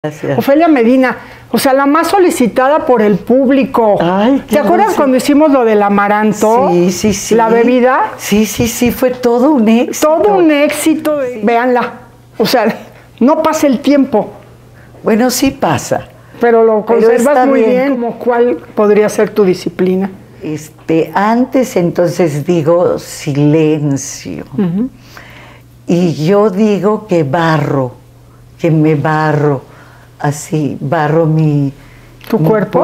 Gracias. Ofelia Medina, o sea, la más solicitada por el público. Ay, ¿Te acuerdas cuando hicimos lo del amaranto? Sí, sí, sí. La bebida. Sí, sí, sí, fue todo un éxito. Todo un éxito. Sí. Véanla. O sea, no pasa el tiempo. Bueno, sí pasa. Pero lo conservas muy bien. Como ¿Cuál podría ser tu disciplina? Antes entonces digo silencio. Y yo digo que me barro. Así, barro mi cuerpo.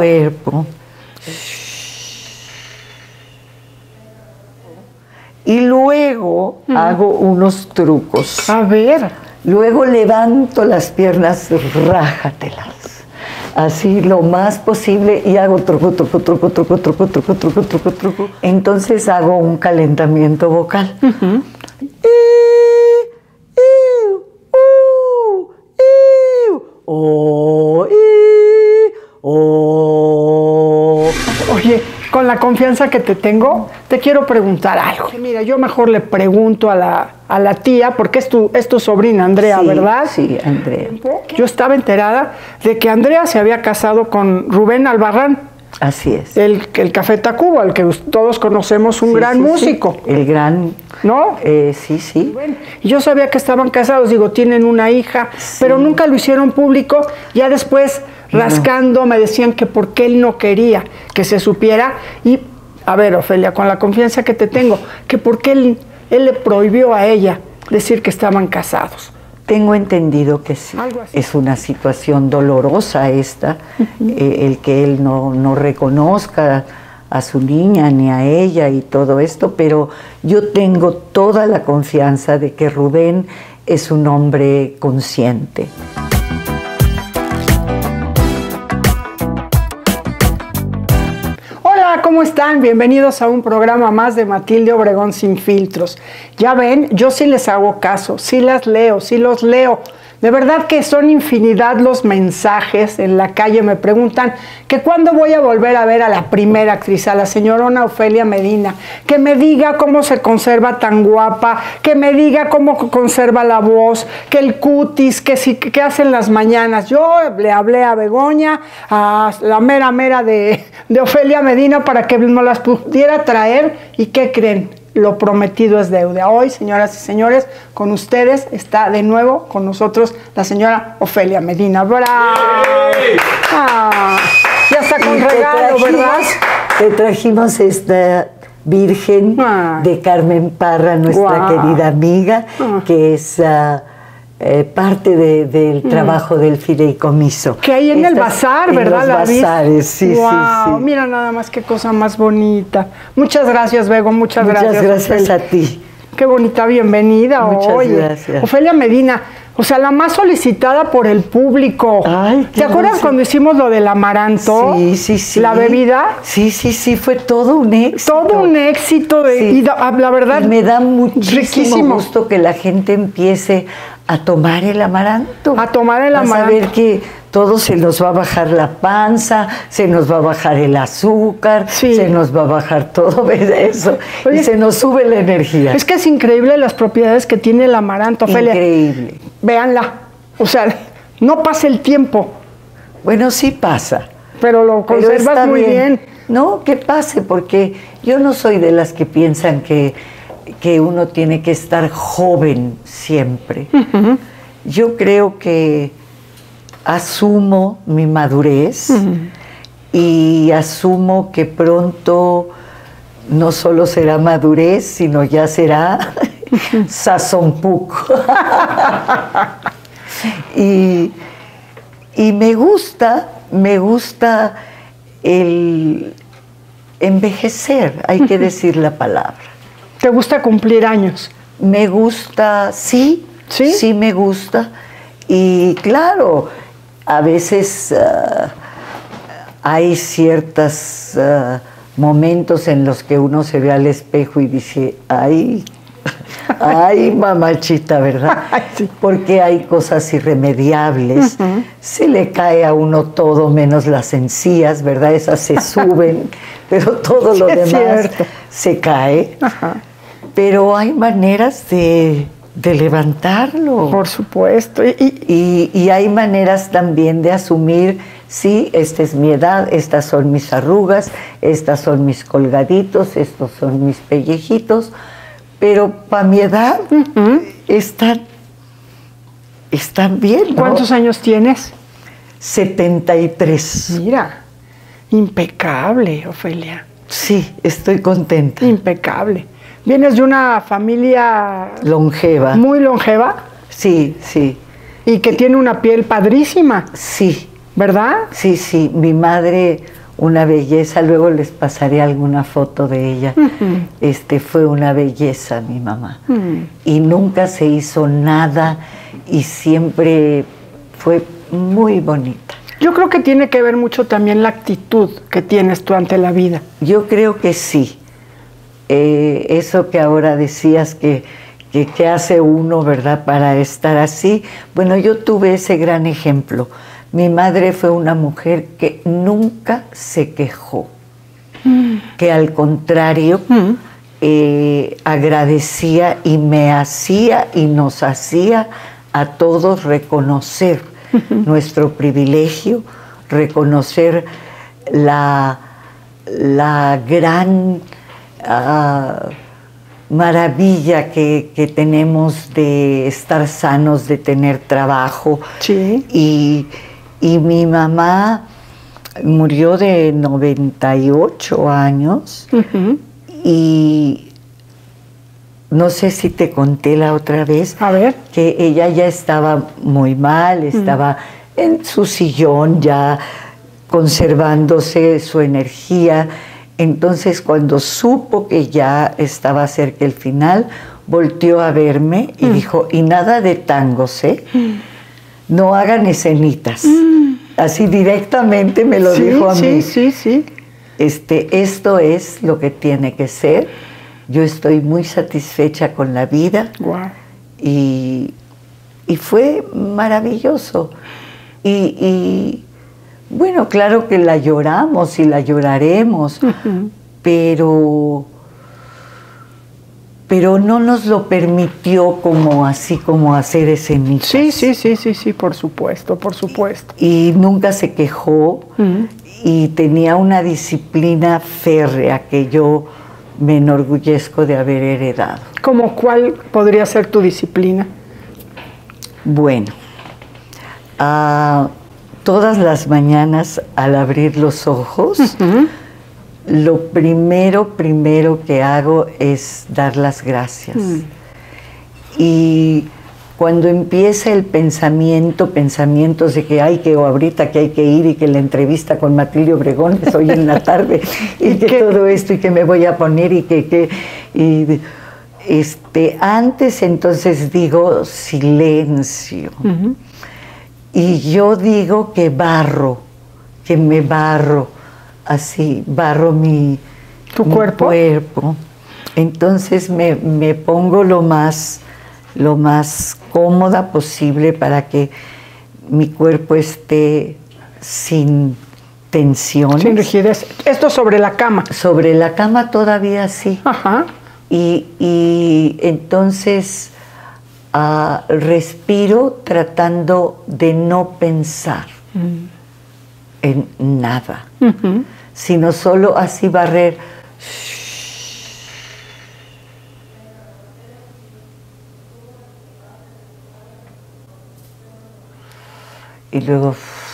Y luego hago unos trucos. A ver. Luego levanto las piernas, rájatelas. Así lo más posible y hago truco. Entonces hago un calentamiento vocal. Oye, con la confianza que te tengo, te quiero preguntar algo. Mira, yo mejor le pregunto a la tía, porque es tu sobrina, Andrea, sí, ¿verdad? Sí, Andrea. Yo estaba enterada de que Andrea se había casado con Rubén Albarrán. Así es. El Café Tacuba, el que todos conocemos, un gran músico. Sí. El gran... ¿No? Sí, sí. Bueno, yo sabía que estaban casados, digo, tienen una hija, pero nunca lo hicieron público. Ya después, rascando, me decían que por qué él no quería que se supiera. Y, a ver, Ofelia, con la confianza que te tengo, que por qué él le prohibió a ella decir que estaban casados. Tengo entendido que sí. Es una situación dolorosa esta, el que él no reconozca a su niña ni a ella y todo esto, pero yo tengo toda la confianza de que Rubén es un hombre consciente. Hola, ¿cómo están? Bienvenidos a un programa más de Matilde Obregón Sin Filtros. Ya ven, yo sí les hago caso, sí las leo, sí los leo. De verdad que son infinidad los mensajes. En la calle me preguntan que cuándo voy a volver a ver a la primera actriz, a la señorona Ofelia Medina, que me diga cómo se conserva tan guapa, que me diga cómo conserva la voz, que el cutis, que hacen las mañanas. Yo le hablé a Begoña, a la mera de Ofelia Medina, para que nos las pudiera traer. ¿Y qué creen? Lo prometido es deuda. Hoy, señoras y señores, con ustedes está de nuevo con nosotros la señora Ofelia Medina. ¡Bravo! Ah, ya está con regalo, ¿verdad? Te trajimos esta Virgen de Carmen Parra, nuestra querida amiga, que es parte del trabajo del fideicomiso. Que hay en el bazar, ¿verdad? En los bazares, sí, wow, sí. Mira nada más qué cosa más bonita. Muchas gracias, Bego, muchas gracias. Muchas gracias Ofelia. a ti. Qué bonita bienvenida. Muchas gracias. Ofelia Medina, o sea, la más solicitada por el público. Ay, ¿te acuerdas cuando hicimos lo del amaranto? Sí, sí, sí. La bebida. Sí, sí, sí, fue todo un éxito. Todo un éxito. Y la verdad, y me da muchísimo gusto que la gente empiece a tomar el amaranto. A tomar el amaranto. A ver que todo se nos va a bajar la panza, se nos va a bajar el azúcar, se nos va a bajar todo eso. Oye, y se nos sube la energía. Es que es increíble las propiedades que tiene el amaranto, Ofelia. Increíble. Véanla. O sea, no pasa el tiempo. Bueno, sí pasa. Pero lo conservas muy bien. No, que pase, porque yo no soy de las que piensan que uno tiene que estar joven siempre. Yo creo que asumo mi madurez y asumo que pronto no solo será madurez, sino ya será sazonpuc. y me gusta el envejecer, hay que decir la palabra. ¿Te gusta cumplir años? Me gusta, sí me gusta. Y claro, a veces hay ciertos momentos en los que uno se ve al espejo y dice, ay, mamachita, ¿verdad? Sí. Porque hay cosas irremediables. Se le cae a uno todo menos las encías, ¿verdad? Esas se suben, pero todo lo demás se cae. Pero hay maneras de de levantarlo. Por supuesto. Y hay maneras también de asumir, sí, esta es mi edad, estas son mis arrugas, estas son mis colgaditos, estos son mis pellejitos, pero para mi edad están bien, ¿no? ¿Cuántos años tienes? 73. Mira, impecable, Ofelia. Sí, estoy contenta. Impecable. ¿Vienes de una familia longeva? Muy longeva. Sí, sí. Y que tiene una piel padrísima. Sí. ¿Verdad? Sí, sí. Mi madre, una belleza. Luego les pasaré alguna foto de ella. Fue una belleza mi mamá. Y nunca se hizo nada y siempre fue muy bonita. Yo creo que tiene que ver mucho también la actitud que tienes tú ante la vida. Yo creo que sí. Eso que ahora decías que hace uno, ¿verdad?, para estar así. Bueno, yo tuve ese gran ejemplo. Mi madre fue una mujer que nunca se quejó, que al contrario agradecía y me hacía y nos hacía a todos reconocer nuestro privilegio, reconocer la gran maravilla que tenemos de estar sanos, de tener trabajo. Sí. Y mi mamá murió de 98 años y no sé si te conté la otra vez. A ver. Que ella ya estaba muy mal, estaba en su sillón ya conservándose su energía. Entonces, cuando supo que ya estaba cerca el final, volteó a verme y dijo, y nada de tangos, ¿eh? No hagan escenitas. Así directamente me lo dijo a mí. Sí. Esto es lo que tiene que ser. Yo estoy muy satisfecha con la vida. Wow. Y fue maravilloso. Y bueno, claro que la lloramos y la lloraremos, pero no nos lo permitió como hacer escenitas. Sí, por supuesto. Y nunca se quejó y tenía una disciplina férrea que yo me enorgullezco de haber heredado. ¿Cómo cuál podría ser tu disciplina? Bueno, todas las mañanas al abrir los ojos, lo primero que hago es dar las gracias. Y cuando empieza el pensamientos de que hay que, o ahorita que hay que ir y que la entrevista con Matilde Obregón es hoy en la tarde, y que todo esto y que me voy a poner antes entonces digo silencio. Y yo digo que me barro, así, barro mi cuerpo. Entonces me pongo lo más cómoda posible para que mi cuerpo esté sin tensiones. Sin rigidez. Esto sobre la cama. Sobre la cama todavía sí. Ajá. Y entonces respiro tratando de no pensar en nada, sino solo así barrer. Y luego...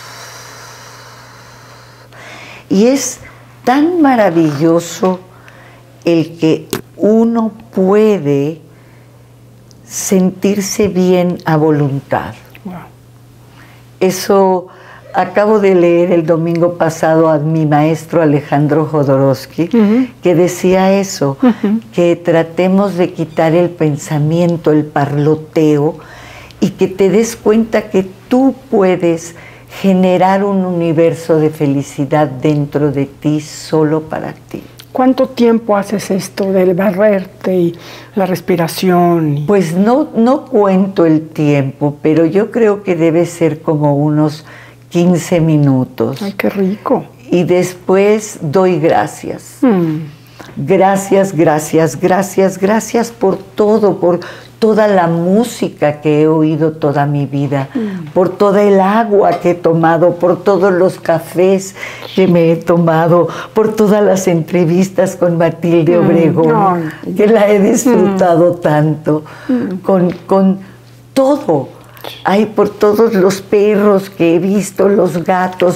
Y es tan maravilloso el que uno puede sentirse bien a voluntad. Wow. Eso acabo de leer el domingo pasado a mi maestro Alejandro Jodorowsky, que decía eso, que tratemos de quitar el pensamiento, el parloteo, y que te des cuenta que tú puedes generar un universo de felicidad dentro de ti, solo para ti. ¿Cuánto tiempo haces esto del barrerte y la respiración? Pues no cuento el tiempo, pero yo creo que debe ser como unos 15 minutos. ¡Ay, qué rico! Y después doy gracias. Gracias por todo, por toda la música que he oído toda mi vida, por toda el agua que he tomado, por todos los cafés que me he tomado, por todas las entrevistas con Matilde Obregón, que la he disfrutado tanto, con todo. Ay, por todos los perros que he visto, los gatos,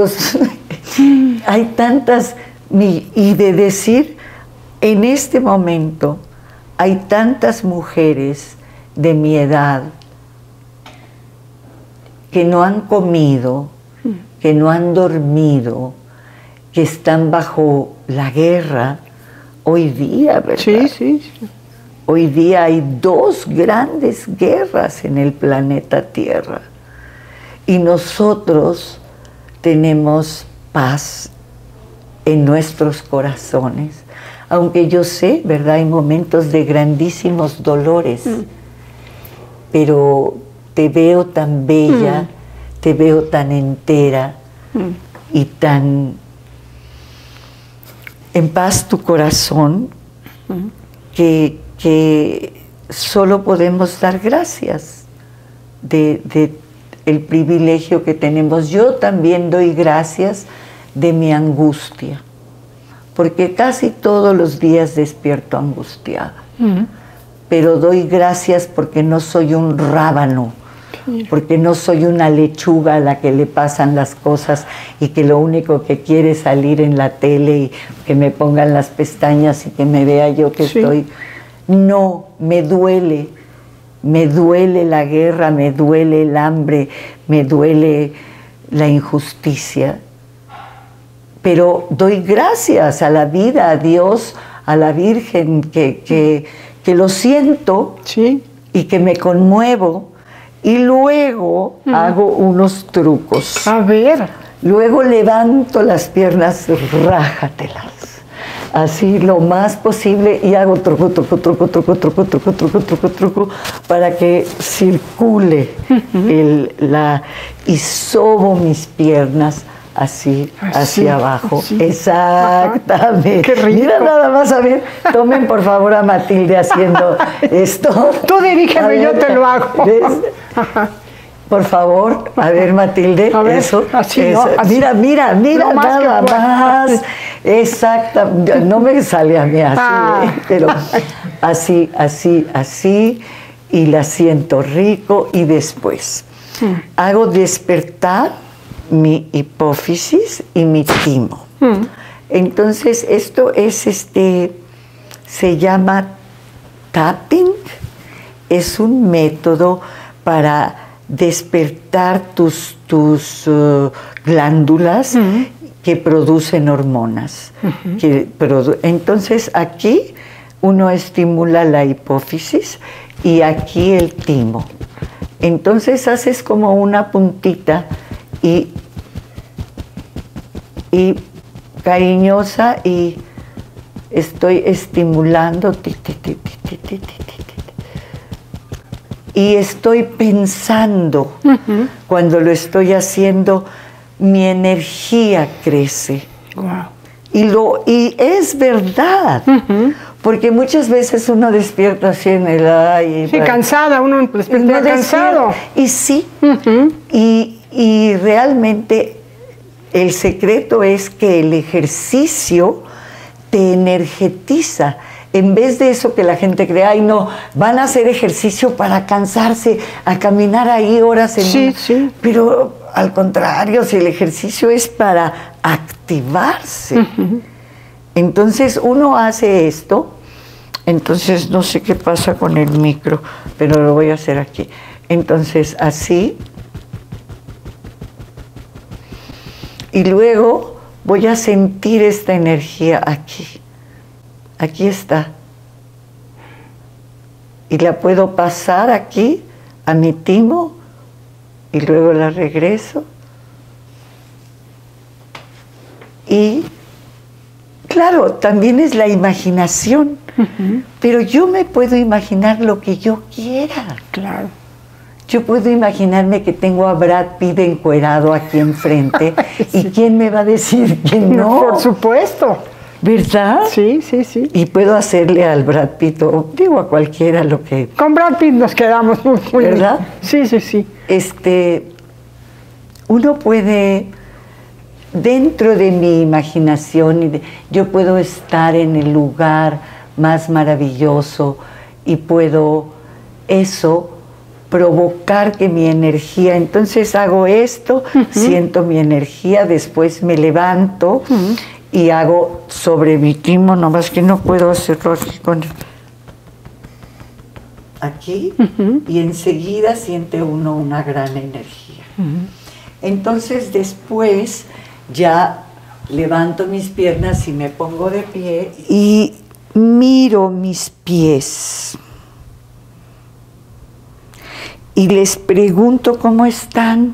hay tantas, y de decir, en este momento, hay tantas mujeres de mi edad que no han comido, que no han dormido, que están bajo la guerra hoy día, ¿verdad? Sí, sí. Hoy día hay 2 grandes guerras en el planeta Tierra y nosotros tenemos paz en nuestros corazones. Aunque yo sé, ¿verdad? Hay momentos de grandísimos dolores, pero te veo tan bella, te veo tan entera y tan en paz tu corazón que solo podemos dar gracias de el privilegio que tenemos. Yo también doy gracias de mi angustia, porque casi todos los días despierto angustiada. Pero doy gracias porque no soy un rábano, porque no soy una lechuga a la que le pasan las cosas y que lo único que quiere es salir en la tele y que me pongan las pestañas y que me vea yo que estoy... No, me duele la guerra, me duele el hambre, me duele la injusticia. Pero doy gracias a la vida, a Dios, a la Virgen, que lo siento y que me conmuevo. Y luego hago unos trucos. A ver. Luego levanto las piernas, rájatelas. Así lo más posible y hago truco para que circule y sobo mis piernas así hacia abajo. Así. Exactamente. Qué rico. Mira nada más, a ver, tomen por favor a Matilde haciendo esto. Tú dirígeme, yo te lo hago. Por favor, a ver, Matilde, a ver, eso, así, eso. ¿no? Así. Mira, nada más. Exacta, no me sale a mí así, pero así, y la siento rico, y después hago despertar mi hipófisis y mi timo. Entonces, esto es se llama tapping, es un método para despertar tus glándulas que producen hormonas. Entonces aquí uno estimula la hipófisis y aquí el timo. Entonces haces como una puntita y cariñosa y estoy estimulando y estoy pensando, cuando lo estoy haciendo, mi energía crece. Wow. Y es verdad, porque muchas veces uno despierta así en el aire. Sí, cansada, uno despierta cansado. Y sí, y realmente el secreto es que el ejercicio te energetiza. En vez de eso que la gente cree, ay no, van a hacer ejercicio para cansarse, a caminar ahí horas Sí. Pero al contrario, si el ejercicio es para activarse. Entonces uno hace esto, entonces no sé qué pasa con el micro, pero lo voy a hacer aquí. Entonces así, y luego voy a sentir esta energía aquí. Aquí está. Y la puedo pasar aquí a mi timo y luego la regreso. Y claro, también es la imaginación, pero yo me puedo imaginar lo que yo quiera. Claro. Yo puedo imaginarme que tengo a Brad Pitt encuerado aquí enfrente y quién me va a decir que no. Por supuesto. ¿Verdad? Sí, sí, sí. Y puedo hacerle al Brad Pitt, o digo a cualquiera lo que... Con Brad Pitt nos quedamos muy ¿verdad? Sí, sí, sí. Uno puede, dentro de mi imaginación, yo puedo estar en el lugar más maravilloso y puedo provocar que mi energía, entonces hago esto, siento mi energía, después me levanto y hago sobre mi timo, nomás que no puedo hacerlo así con aquí, y enseguida siente uno una gran energía. Entonces después ya levanto mis piernas y me pongo de pie y miro mis pies y les pregunto cómo están.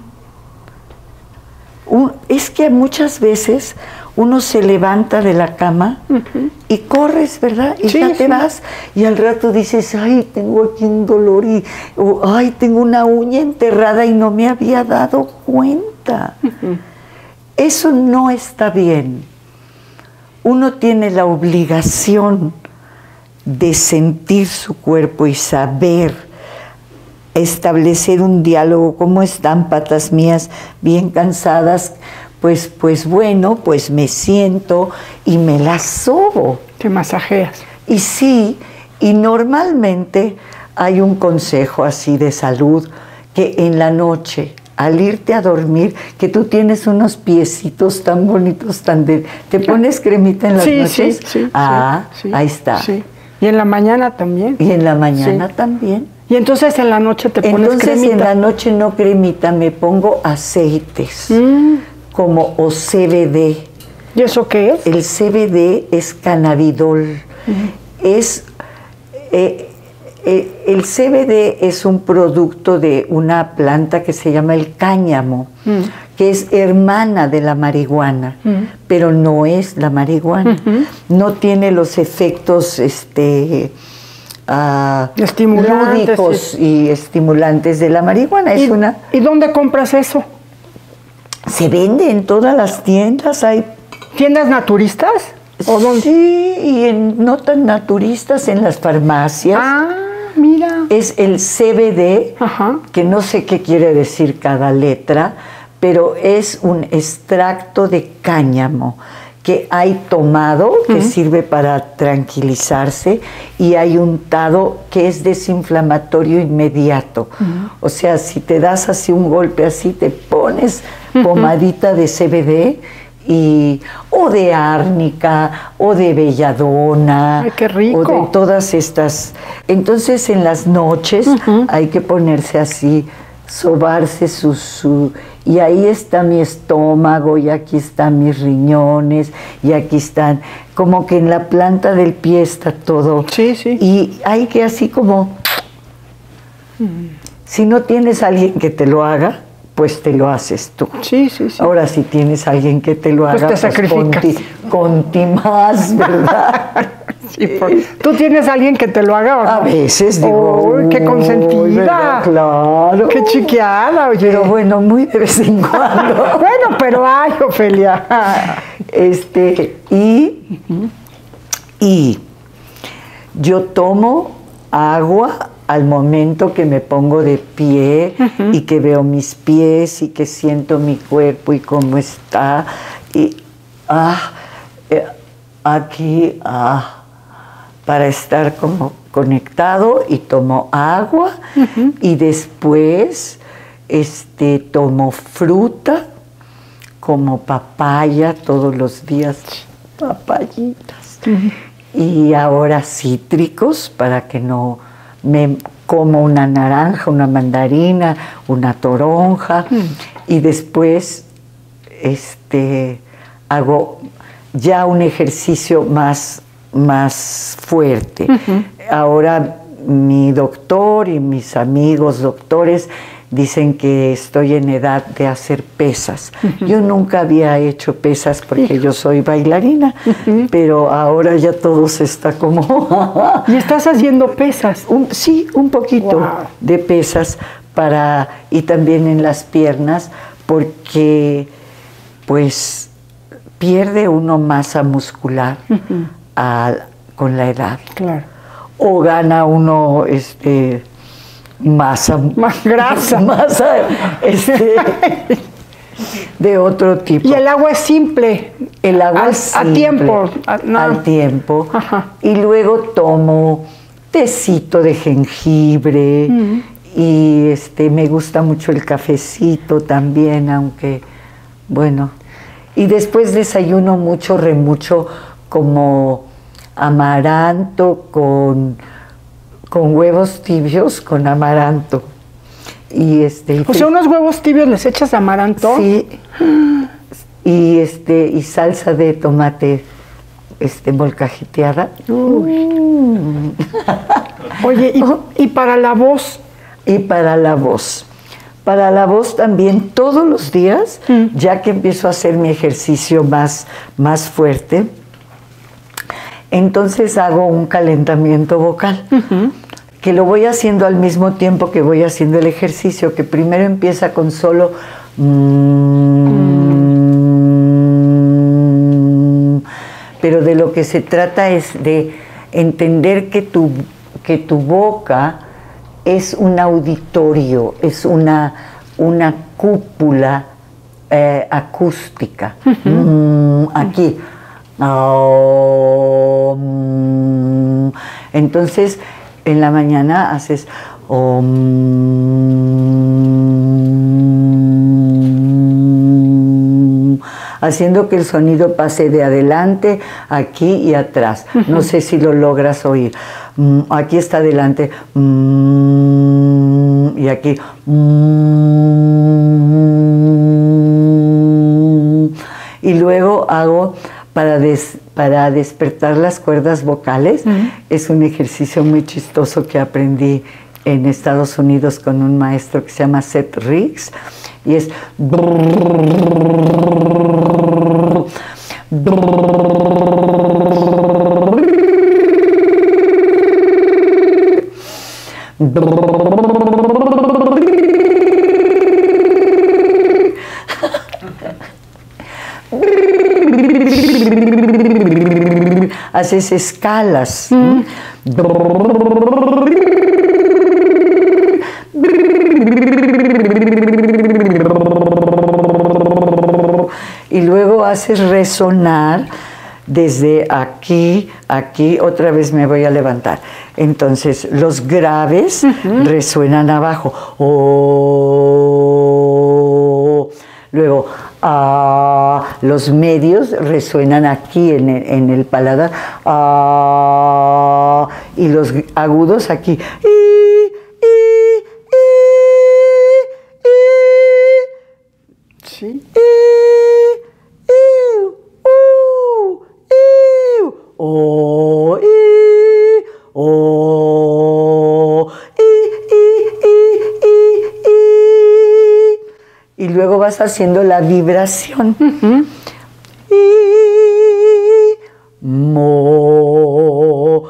Es que muchas veces uno se levanta de la cama y corres, ¿verdad? Y ya te vas y al rato dices, ay, tengo aquí un dolor o ay, tengo una uña enterrada y no me había dado cuenta. Eso no está bien. Uno tiene la obligación de sentir su cuerpo y saber establecer un diálogo. ¿Cómo están, patas mías? Bien cansadas. Pues bueno, pues me siento y me las sobo. Te masajeas. Y sí, y normalmente hay un consejo así de salud, que en la noche, al irte a dormir, que tú tienes unos piecitos tan bonitos, ¿te pones cremita en las noches? Sí, ahí está. Sí. Y en la mañana también. Y en la mañana también. Y entonces en la noche te pones cremita. Entonces en la noche no cremita, me pongo aceites. Como o CBD. ¿Y eso qué es? El CBD es cannabidol. El CBD es un producto de una planta que se llama el cáñamo, que es hermana de la marihuana, pero no es la marihuana. No tiene los efectos lúdicos y estimulantes de la marihuana. ¿Y dónde compras eso? Se vende en todas las tiendas. Hay ¿tiendas naturistas? ¿O dónde? Sí, y no tan naturistas, en las farmacias. Ah, mira. Es el CBD, que no sé qué quiere decir cada letra, pero es un extracto de cáñamo que hay tomado, que sirve para tranquilizarse, y hay untado, que es desinflamatorio inmediato. O sea, si te das así un golpe así, te pones pomadita de CBD, o de árnica, o de belladona. ¡Ay, qué rico! O de todas estas. Entonces, en las noches hay que ponerse así, sobarse y ahí está mi estómago, y aquí están mis riñones, y aquí están, como que en la planta del pie está todo. Sí, sí. Y hay que así como, si no tienes a alguien que te lo haga, pues te lo haces tú. Sí, sí, sí. Ahora, si tienes a alguien que te lo haga, pues te sacrificas. Conti más, ¿verdad? Sí, ¿tú tienes a alguien que te lo haga o no? A veces digo, ¡uy, qué consentida! ¿verdad? Claro. ¡Qué chiqueada, oye! Pero bueno, muy de vez en cuando. Bueno, pero ay, Ofelia. Y yo tomo agua al momento que me pongo de pie y que veo mis pies y que siento mi cuerpo y cómo está. Y aquí, para estar como conectado, y tomo agua y después tomo fruta, como papaya todos los días, papayitas. Y ahora cítricos, para que no me como una naranja, una mandarina, una toronja, y después hago ya un ejercicio más fuerte. Ahora mi doctor y mis amigos doctores dicen que estoy en edad de hacer pesas. Yo nunca había hecho pesas porque yo soy bailarina, pero ahora ya todo se está como... ¿Y estás haciendo pesas? Sí, un poquito de pesas y también en las piernas, porque pues pierde uno masa muscular con la edad. Claro. O gana uno masa. Más grasa. Masa de otro tipo. Y el agua es simple. El agua es simple. A tiempo. Al tiempo. Ajá. Y luego tomo tecito de jengibre. Y me gusta mucho el cafecito también, aunque, bueno. Y después desayuno mucho remucho como amaranto con huevos tibios, con amaranto. Y o sea, unos huevos tibios les echas amaranto. Sí. Y salsa de tomate molcajeteada. Oye, ¿y para la voz? Y para la voz. Para la voz también todos los días, ya que empiezo a hacer mi ejercicio más fuerte, entonces hago un calentamiento vocal, que lo voy haciendo al mismo tiempo que voy haciendo el ejercicio, que primero empieza con solo pero de lo que se trata es de entender que tu boca es un auditorio, es una cúpula acústica. Aquí. Entonces, en la mañana haces haciendo que el sonido pase de adelante, aquí y atrás. No sé si lo logras oír. Aquí está adelante. Y aquí. Y luego hago para despertar las cuerdas vocales. Es un ejercicio muy chistoso que aprendí en Estados Unidos con un maestro que se llama Seth Riggs. Y es... Haces escalas. Y luego haces resonar desde aquí, otra vez me voy a levantar. Entonces, los graves resuenan abajo. Luego, los medios resuenan aquí en el paladar. Y los agudos aquí. Sí. Y luego vas haciendo la vibración. Mo,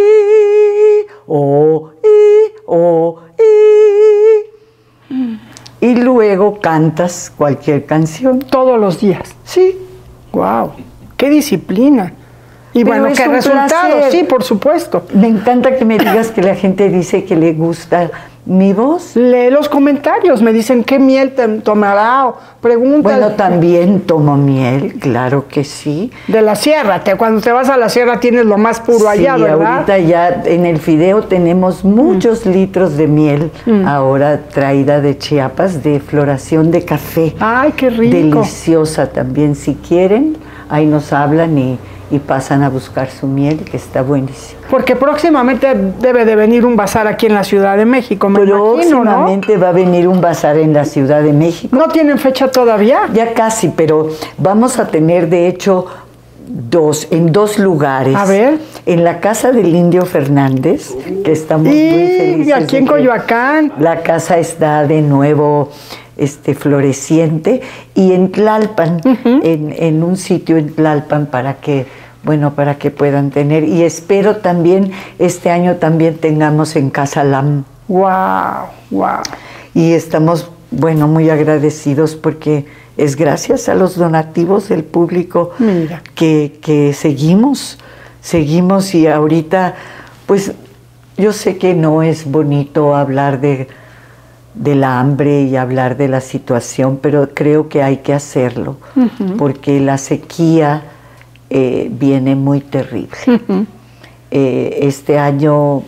y luego cantas cualquier canción. Todos los días. Sí. Wow, qué disciplina. Y Pero bueno, qué resultados, placer. sí, por supuesto. Me encanta que me digas que la gente dice que le gusta mi voz. Lee los comentarios, me dicen qué miel te tomará o preguntan. Bueno, también tomo miel, claro que sí. De la sierra, cuando te vas a la sierra tienes lo más puro allá, sí, ¿verdad? Ahorita ya en el fideo tenemos muchos litros de miel, ahora traída de Chiapas, de floración de café. ¡Ay, qué rico! Deliciosa también, si quieren, ahí nos hablan y pasan a buscar su miel, que está buenísima. Porque próximamente debe de venir un bazar aquí en la Ciudad de México, me imagino, Próximamente va a venir un bazar en la Ciudad de México. ¿No tienen fecha todavía? Ya casi, pero vamos a tener, de hecho, en dos lugares. A ver. En la casa del Indio Fernández, que estamos muy felices. Y aquí en Coyoacán. La casa está de nuevo floreciente, y en Tlalpan, en un sitio en Tlalpan para que puedan tener. Y espero también, este año también tengamos en Casa Lam. ¡Wow! ¡Wow! Y estamos, muy agradecidos porque es gracias a los donativos del público que seguimos y ahorita, pues yo sé que no es bonito hablar del hambre y hablar de la situación, pero creo que hay que hacerlo, porque la sequía viene muy terrible. Este año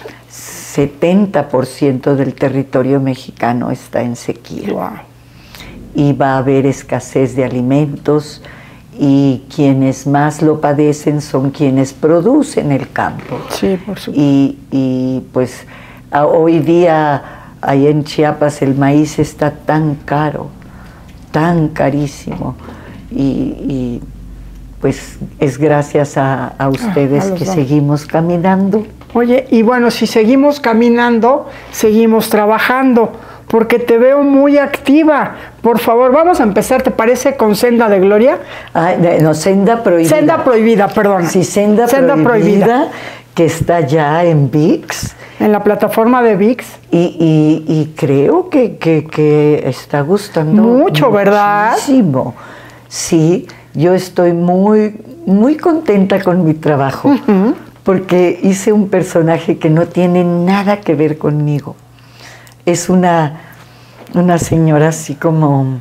70% del territorio mexicano está en sequía. Wow. Y va a haber escasez de alimentos y quienes más lo padecen son quienes producen el campo. Sí, por supuesto. Y pues hoy día ahí en Chiapas el maíz está tan caro, tan carísimo y pues es gracias a ustedes que seguimos caminando. Oye, y bueno, si seguimos caminando, seguimos trabajando, porque te veo muy activa. Por favor, vamos a empezar, ¿te parece con Senda de Gloria? No, Senda Prohibida. Senda Prohibida, perdona. Sí, Senda Prohibida, que está ya en ViX. En la plataforma de ViX. Y creo que está gustando mucho, ¿verdad? Muchísimo. Sí, yo estoy muy, muy contenta con mi trabajo. Porque hice un personaje que no tiene nada que ver conmigo. Es una señora así como,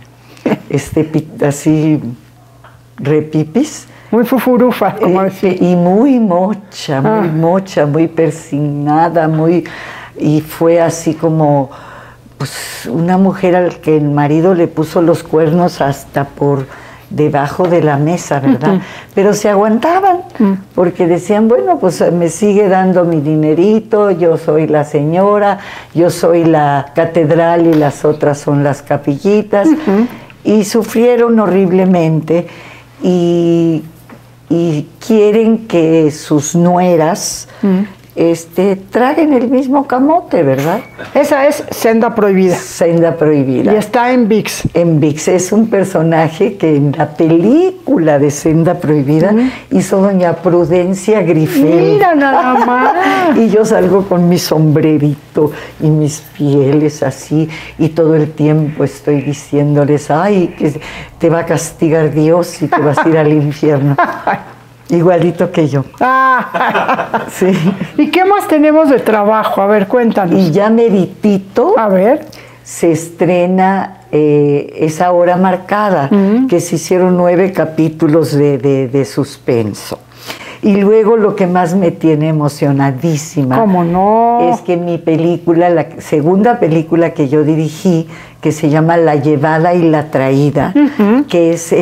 así, repipis. Muy fufurufa, como decía. Y muy mocha, muy persignada, y fue así como, pues, una mujer al que el marido le puso los cuernos hasta por debajo de la mesa, ¿verdad? Pero se aguantaban, porque decían, bueno, pues me sigue dando mi dinerito, yo soy la señora, yo soy la catedral y las otras son las capillitas, y sufrieron horriblemente, y quieren que sus nueras traguen el mismo camote, ¿verdad? Esa es Senda Prohibida. Senda Prohibida. Y está en ViX. En ViX. Es un personaje que en la película de Senda Prohibida hizo doña Prudencia Grifel. Mira nada más. Y yo salgo con mi sombrerito y mis pieles así, y todo el tiempo estoy diciéndoles, ay, que te va a castigar Dios y te vas a ir al infierno. Igualito que yo. Sí. ¿Y qué más tenemos de trabajo? A ver, cuéntanos. Y ya meritito. A ver. Se estrena Esa Hora Marcada, que se hicieron 9 capítulos de suspenso. Y luego lo que más me tiene emocionadísima. ¿Cómo no? Es que mi película, la segunda película que yo dirigí, que se llama La Llevada y la Traída, que es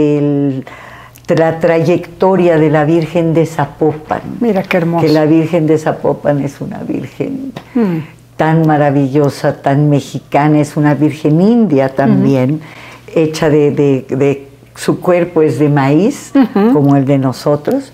la trayectoria de la Virgen de Zapopan. Mira qué hermoso. Que la Virgen de Zapopan es una virgen tan maravillosa, tan mexicana, es una virgen india también, hecha de su cuerpo es de maíz, como el de nosotros.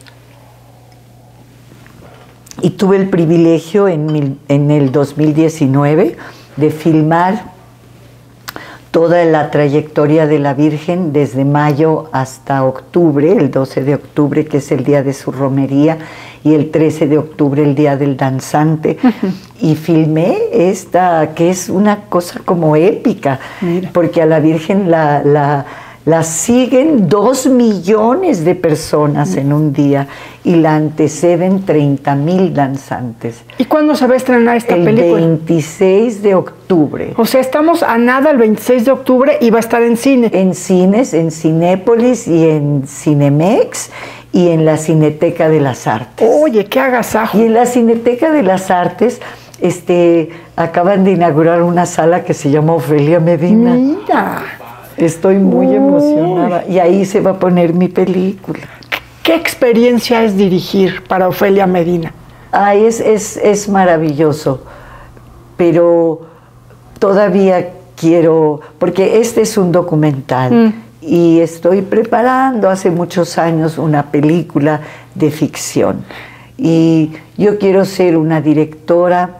Y tuve el privilegio en el 2019 de filmar toda la trayectoria de la Virgen desde mayo hasta octubre, el 12 de octubre, que es el día de su romería, y el 13 de octubre, el día del danzante. Y filmé esta, que es una cosa como épica, porque a la Virgen la siguen 2 millones de personas en un día y la anteceden 30,000 danzantes. ¿Y cuándo se va a estrenar esta película? El 26 de octubre. O sea, estamos a nada el 26 de octubre y va a estar en cine. En cines, en Cinépolis y en Cinemex y en la Cineteca de las Artes. Oye, qué agasajo. Y en la Cineteca de las Artes acaban de inaugurar una sala que se llama Ofelia Medina. Mira. Estoy muy emocionada y ahí se va a poner mi película. ¿Qué experiencia es dirigir para Ofelia Medina? Es maravilloso, pero todavía quiero, porque este es un documental y estoy preparando hace muchos años una película de ficción y yo quiero ser una directora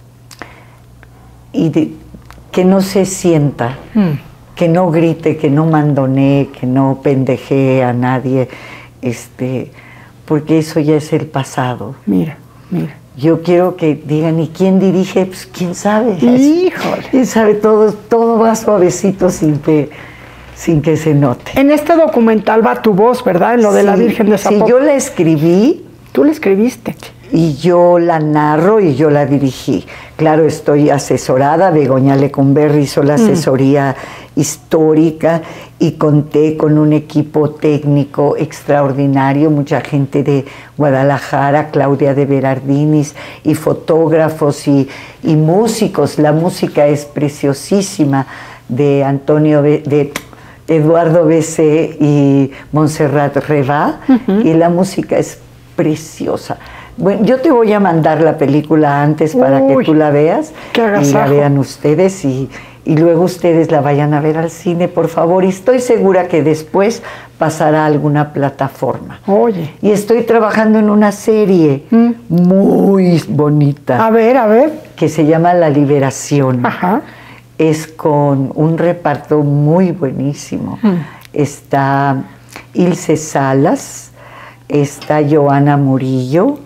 que no se sienta, que no grite, que no mandonee, que no pendejee a nadie, porque eso ya es el pasado. Mira. Yo quiero que digan, ¿y quién dirige? Pues quién sabe. Híjole. Quién sabe, todo va suavecito sin sin que se note. En este documental va tu voz, ¿verdad? En lo de la Virgen de Zapopan. Sí, yo la escribí. Tú la escribiste. Y yo la narro y yo la dirigí. Claro, estoy asesorada. Begoña Lecumberri hizo la asesoría histórica y conté con un equipo técnico extraordinario, mucha gente de Guadalajara, Claudia de Berardinis, y fotógrafos y músicos. La música es preciosísima de Eduardo B.C. y Montserrat Revá, y la música es preciosa. Bueno, yo te voy a mandar la película antes para que tú la veas y la vean ustedes y luego ustedes la vayan a ver al cine, por favor. Y estoy segura que después pasará a alguna plataforma. Oye. Y estoy trabajando en una serie muy bonita. A ver. Que se llama La Liberación. Ajá. Es con un reparto muy buenísimo. Está Ilse Salas, está Joana Murillo,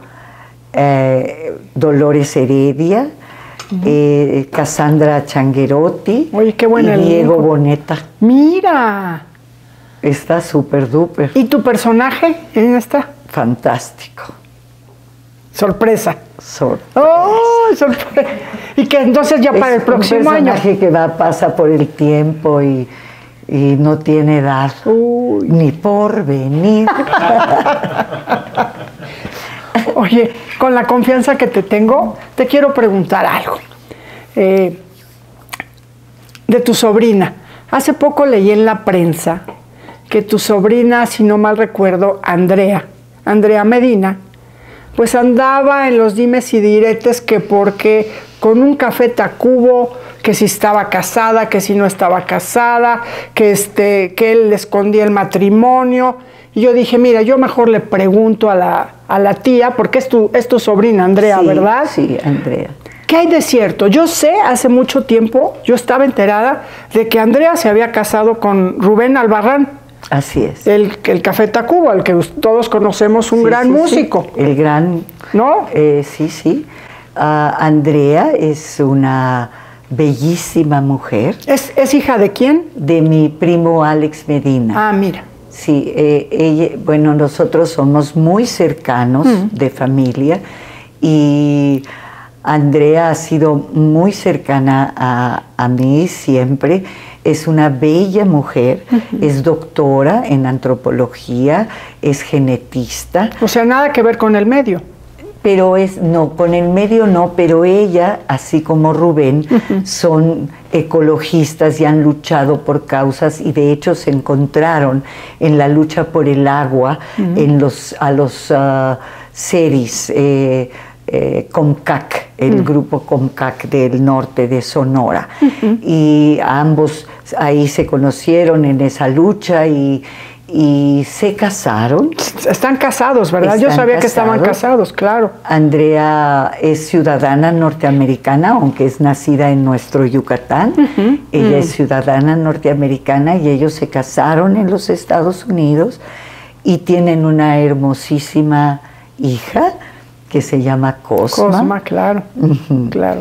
Dolores Heredia, Cassandra Changuerotti. Oye, qué buena. Y Diego Boneta. Mira. Está súper duper. ¿Y tu personaje en esta? Fantástico. Sorpresa. Sorpresa. ¡Oh, sorpresa! Y que entonces ya para el próximo año. Es un personaje que pasa por el tiempo y no tiene edad. Uy. Ni por venir. Oye, con la confianza que te tengo, te quiero preguntar algo. De tu sobrina. Hace poco leí en la prensa que tu sobrina, si no mal recuerdo, Andrea Medina, pues andaba en los dimes y diretes que porque con un Café Tacubo, que si estaba casada, que si no estaba casada, que él le escondía el matrimonio. Y yo dije, mira, yo mejor le pregunto a la tía, porque es tu sobrina Andrea, sí, ¿verdad? Sí, Andrea. ¿Qué hay de cierto? Yo sé, hace mucho tiempo, yo estaba enterada de que Andrea se había casado con Rubén Albarrán. Así es. El Café Tacuba, al que todos conocemos, un gran músico. Sí. El gran... ¿No? Sí. Andrea es una bellísima mujer. ¿Es hija de quién? De mi primo Alex Medina. Ah, mira. Sí, bueno, nosotros somos muy cercanos de familia y Andrea ha sido muy cercana a mí siempre. Es una bella mujer, es doctora en antropología, es genetista. O sea, nada que ver con el medio. Pero no, con el medio no, pero ella, así como Rubén, son ecologistas y han luchado por causas y de hecho se encontraron en la lucha por el agua a los Seris, Comcac, el grupo Comcac del norte de Sonora. Y ambos ahí se conocieron en esa lucha y se casaron. Están casados, ¿verdad? Yo sabía que estaban casados, claro. Andrea es ciudadana norteamericana, aunque es nacida en nuestro Yucatán. Ella es ciudadana norteamericana y ellos se casaron en los Estados Unidos y tienen una hermosísima hija que se llama Cosma. Cosma, claro. Claro.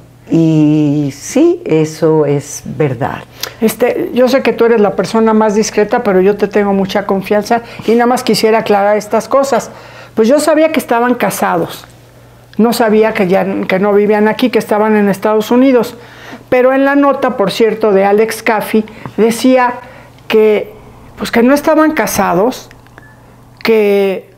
Y sí, eso es verdad. Yo sé que tú eres la persona más discreta, pero yo te tengo mucha confianza y nada más quisiera aclarar estas cosas. Pues yo sabía que estaban casados, no sabía que no vivían aquí, que estaban en Estados Unidos. Pero en la nota, por cierto, de Alex Caffi, decía que no estaban casados, que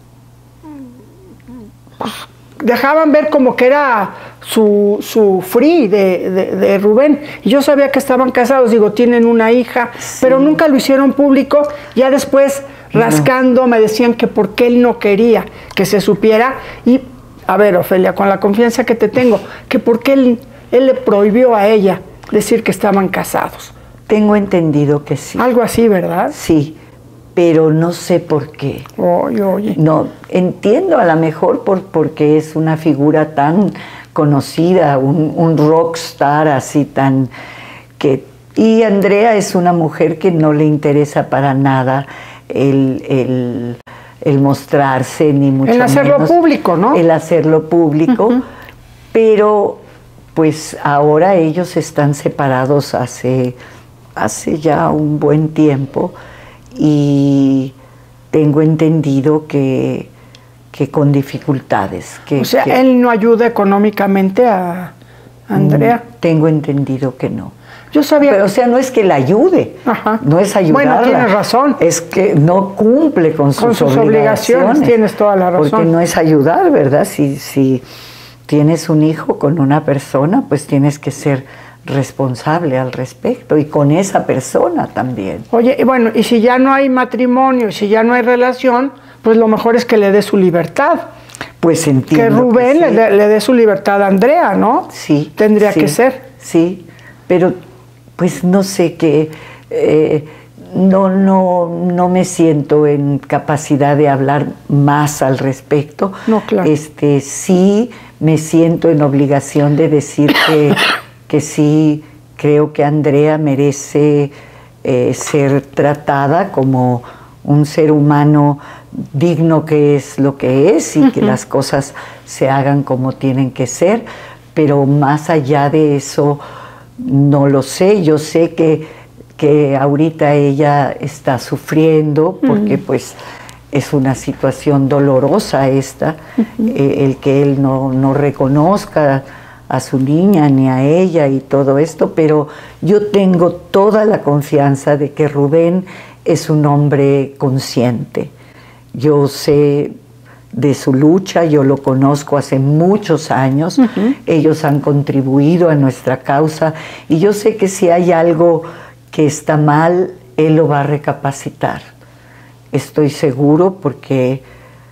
dejaban ver como que era su free de Rubén. Y yo sabía que estaban casados, digo, tienen una hija, pero nunca lo hicieron público. Ya después, rascando, me decían que por qué él no quería que se supiera. Y, a ver, Ofelia, con la confianza que te tengo, que por qué él le prohibió a ella decir que estaban casados. Tengo entendido que sí. Algo así, ¿verdad? Sí, pero no sé por qué. Oye. No, entiendo a lo mejor porque es una figura tan conocida, un rockstar así tan que... Y Andrea es una mujer que no le interesa para nada el mostrarse, ni mucho menos. El hacerlo público, ¿no? El hacerlo público, pero pues ahora ellos están separados hace hace ya un buen tiempo y tengo entendido que con dificultades. O sea, él no ayuda económicamente a Andrea. Tengo entendido que no. Yo sabía. Pero, o sea, no es que la ayude, no es ayudarla. Bueno, tienes razón. Es que no cumple con sus obligaciones. Tienes toda la razón. Porque no es ayudar, ¿verdad? Si tienes un hijo con una persona, pues tienes que ser responsable al respecto y con esa persona también. Oye, y bueno, y si ya no hay matrimonio, y si ya no hay relación, pues lo mejor es que le dé su libertad. Pues entiendo. Que Rubén sí. le dé su libertad a Andrea, ¿no? Sí. Tendría que ser. Sí, pero pues no sé qué, no me siento en capacidad de hablar más al respecto. No, claro. Sí me siento en obligación de decir que sí creo que Andrea merece ser tratada como un ser humano digno, que es lo que es, y que las cosas se hagan como tienen que ser, pero más allá de eso no lo sé. Yo sé que ahorita ella está sufriendo porque pues es una situación dolorosa esta, el que él no reconozca a su niña ni a ella y todo esto, pero yo tengo toda la confianza de que Rubén es un hombre consciente. Yo sé de su lucha, yo lo conozco hace muchos años, ellos han contribuido a nuestra causa y yo sé que si hay algo que está mal, él lo va a recapacitar. Estoy seguro porque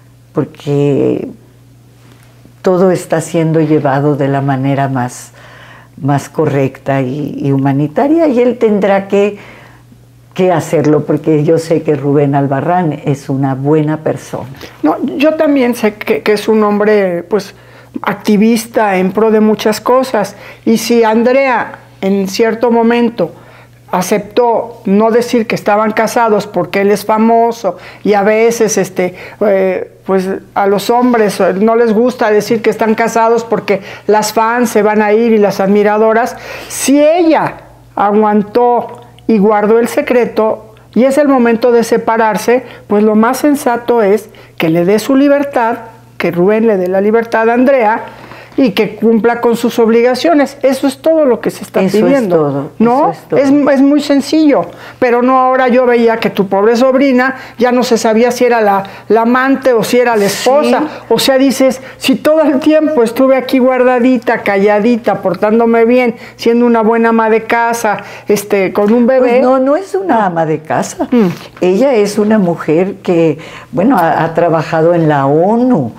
todo está siendo llevado de la manera más correcta y humanitaria, y él tendrá que hacerlo, porque yo sé que Rubén Albarrán es una buena persona. No, yo también sé que es un hombre pues activista en pro de muchas cosas, y si Andrea en cierto momento aceptó no decir que estaban casados porque él es famoso y a veces pues a los hombres no les gusta decir que están casados porque las fans se van a ir y las admiradoras, si ella aguantó y guardó el secreto y es el momento de separarse, pues lo más sensato es que le dé su libertad, que Rubén le dé la libertad a Andrea y que cumpla con sus obligaciones. Eso es todo lo que se está pidiendo. Es todo, ¿no? Eso es todo. Es muy sencillo, pero no ahora yo veía que tu pobre sobrina ya no se sabía si era la amante o si era la esposa. Sí. O sea, dices, si todo el tiempo estuve aquí guardadita, calladita, portándome bien, siendo una buena ama de casa, con un bebé. Pues no es una ama de casa. Ella es una mujer que, bueno, ha trabajado en la ONU.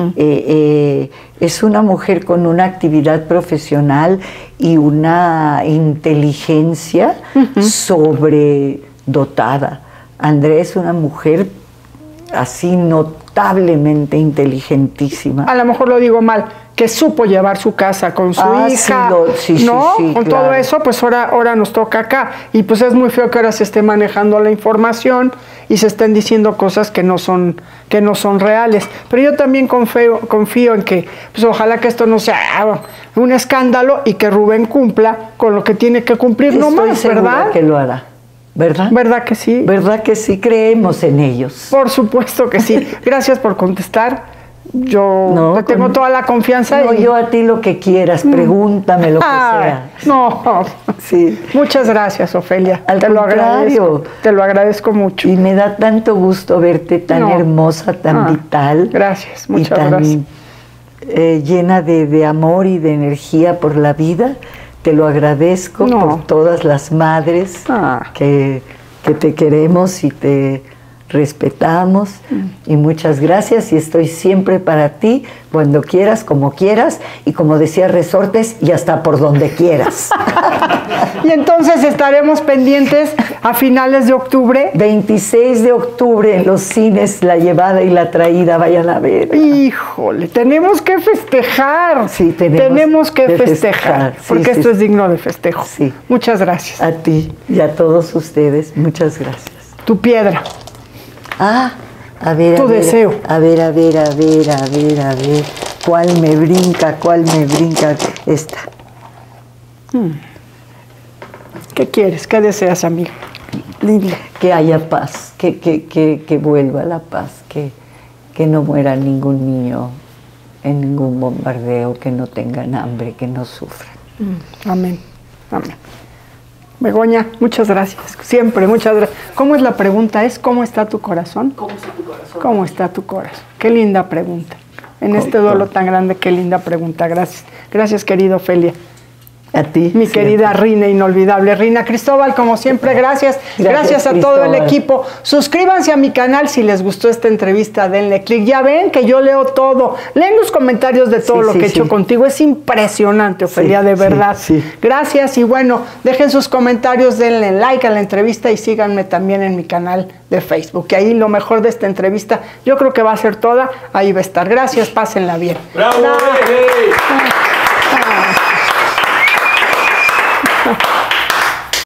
Es una mujer con una actividad profesional y una inteligencia sobredotada. Andrea es una mujer así notablemente inteligentísima. A lo mejor lo digo mal, que supo llevar su casa con su hija, sí, ¿no? Sí, con claro. todo eso, pues ahora nos toca acá. Y pues es muy feo que ahora se esté manejando la información y se estén diciendo cosas que no son reales. Pero yo también confío en que, pues ojalá que esto no sea un escándalo y que Rubén cumpla con lo que tiene que cumplir. Estoy nomás, segura ¿verdad? que lo hará. ¿Verdad? ¿Verdad que sí? ¿Verdad que sí? Creemos en ellos. Por supuesto que sí. Gracias por contestar. Yo tengo toda la confianza. No, yo a ti lo que quieras, pregúntame lo que sea. No, sí. Muchas gracias, Ofelia. Te lo agradezco mucho. Y me da tanto gusto verte tan hermosa, tan vital. Gracias, muchas gracias. Llena de amor y de energía por la vida. Te lo agradezco por todas las madres que te queremos y te respetamos, y muchas gracias, y estoy siempre para ti, cuando quieras, como quieras, y como decía Resortes, y hasta por donde quieras. Y entonces estaremos pendientes a finales de octubre. 26 de octubre en los cines, La Llevada y la Traída, vayan a ver. Híjole, tenemos que festejar. Sí, tenemos que festejar, porque esto es digno de festejo. Sí. Muchas gracias. A ti y a todos ustedes, muchas gracias. Tu piedra. A ver, tu deseo. A ver. ¿Cuál me brinca? Esta. ¿Qué quieres? ¿Qué deseas, amiga? Linda. Que haya paz, que vuelva la paz, que no muera ningún niño en ningún bombardeo, que no tengan hambre, que no sufran. Amén. Amén. Begoña, muchas gracias. Siempre, muchas gracias. ¿Cómo es la pregunta? ¿Cómo está tu corazón? ¿Cómo está tu corazón? ¿Cómo está tu corazón? Qué linda pregunta. En este duelo tan grande, qué linda pregunta. Gracias. Gracias, querido Ofelia. A ti. Mi querida Rina inolvidable. Rina Cristóbal, como siempre, gracias. Gracias a todo el equipo. Suscríbanse a mi canal si les gustó esta entrevista, denle clic. Ya ven que yo leo todo. Leen los comentarios de todo lo que he hecho contigo. Es impresionante, Ofelia, de verdad. Gracias y bueno, dejen sus comentarios, denle like a la entrevista y síganme también en mi canal de Facebook. Que ahí lo mejor de esta entrevista, yo creo que va a ser toda, ahí va a estar. Gracias, pásenla bien. ¡Bravo!